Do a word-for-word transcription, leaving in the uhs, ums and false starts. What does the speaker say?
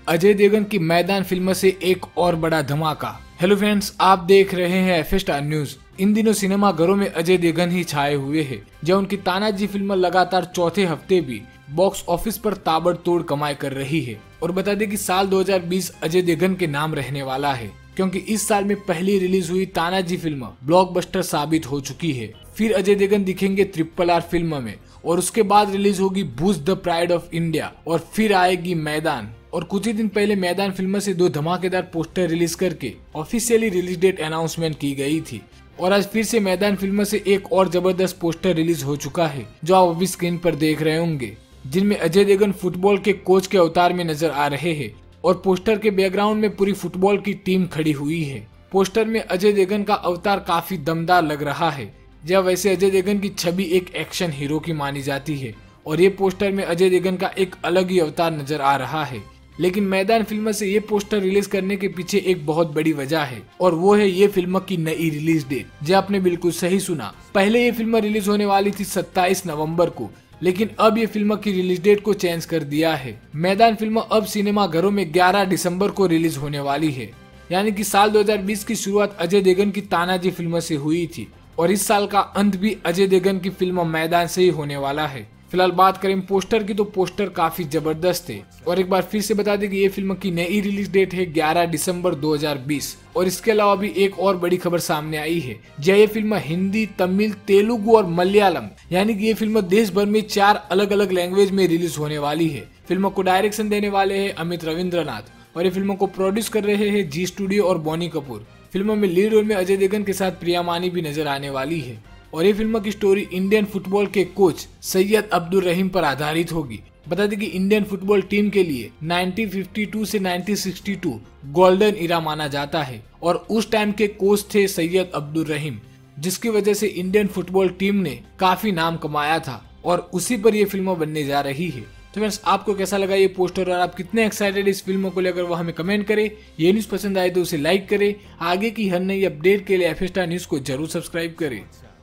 अजय देवगन की मैदान फिल्म से एक और बड़ा धमाका। हेलो फ्रेंड्स, आप देख रहे हैं एफ स्टार न्यूज। इन दिनों सिनेमा घरों में अजय देवगन ही छाए हुए हैं, जब उनकी तानाजी फिल्म लगातार चौथे हफ्ते भी बॉक्स ऑफिस पर ताबड़तोड़ कमाई कर रही है। और बता दें कि साल दो हज़ार बीस अजय देवगन के नाम रहने वाला है, क्योंकि इस साल में पहली रिलीज हुई तानाजी फिल्म ब्लॉकबस्टर साबित हो चुकी है। फिर अजय देवगन दिखेंगे ट्रिपल आर फिल्म में, और उसके बाद रिलीज होगी boost the pride of India, और फिर आएगी मैदान। और कुछ ही दिन पहले मैदान फिल्म से दो धमाकेदार पोस्टर रिलीज करके ऑफिशियली रिलीज डेट अनाउंसमेंट की गई थी। और आज फिर से मैदान फिल्म से एक और जबरदस्त पोस्टर रिलीज हो चुका है, जो आप अभी स्क्रीन पर देख रहे होंगे, जिनमें अजय देवगन फुटबॉल के कोच के अवतार में नजर आ रहे हैं। और पोस्टर के बैकग्राउंड में पूरी फुटबॉल की टीम खड़ी हुई है। पोस्टर में अजय देवगन का अवतार काफी दमदार लग रहा है। जब वैसे अजय देवगन की छवि एक एक्शन हीरो की मानी जाती है, और ये पोस्टर में अजय देवगन का एक अलग ही अवतार नजर आ रहा है। लेकिन मैदान फिल्म से ये पोस्टर रिलीज करने के पीछे एक बहुत बड़ी वजह है, और वो है ये फिल्म की नई रिलीज डेट। जो आपने बिल्कुल सही सुना, पहले ये फिल्म रिलीज होने वाली थी सत्ताईस नवंबर को, लेकिन अब ये फिल्म की रिलीज डेट को चेंज कर दिया है। मैदान फिल्म अब सिनेमा घरों में ग्यारह दिसंबर को रिलीज होने वाली है। यानी कि साल दो हज़ार बीस की शुरुआत अजय देवगन की तानाजी फिल्म से हुई थी, और इस साल का अंत भी अजय देवगन की फिल्म मैदान से ही होने वाला है। फिलहाल बात करें पोस्टर की, तो पोस्टर काफी जबरदस्त है। और एक बार फिर से बता दें कि ये फिल्म की नई रिलीज डेट है ग्यारह दिसंबर दो हज़ार बीस। और इसके अलावा भी एक और बड़ी खबर सामने आई है, जब ये फिल्म हिंदी, तमिल, तेलुगु और मलयालम, यानी कि ये फिल्म देश भर में चार अलग अलग लैंग्वेज में रिलीज होने वाली है। फिल्म को डायरेक्शन देने वाले हैं अमित रविंद्रनाथ, और ये फिल्म को प्रोड्यूस कर रहे हैं जी स्टूडियो और बोनी कपूर। फिल्म में लीड रोल में अजय देवगन के साथ प्रिया मानी भी नजर आने वाली है। और ये फिल्म की स्टोरी इंडियन फुटबॉल के कोच सैयद अब्दुल रहीम पर आधारित होगी। बता दें कि इंडियन फुटबॉल टीम के लिए उन्नीस सौ बावन से उन्नीस सौ बासठ गोल्डन इरा माना जाता है, और उस टाइम के कोच थे सैयद अब्दुल रहीम, जिसकी वजह से इंडियन फुटबॉल टीम ने काफी नाम कमाया था। और उसी पर यह फिल्म बनने जा रही है। तो फ्रेंड्स, आपको कैसा लगा ये पोस्टर, और आप कितने एक्साइटेड इस फिल्म को लेकर, वो हमें कमेंट करें। ये न्यूज पसंद आए तो उसे लाइक करें। आगे की हर नई अपडेट के लिए एफ स्टार न्यूज को जरूर सब्सक्राइब करें।